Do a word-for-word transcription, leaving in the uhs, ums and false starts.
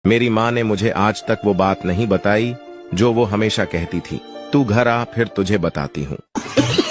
मेरी माँ ने मुझे आज तक वो बात नहीं बताई जो वो हमेशा कहती थी, तू घर आ फिर तुझे बताती हूँ।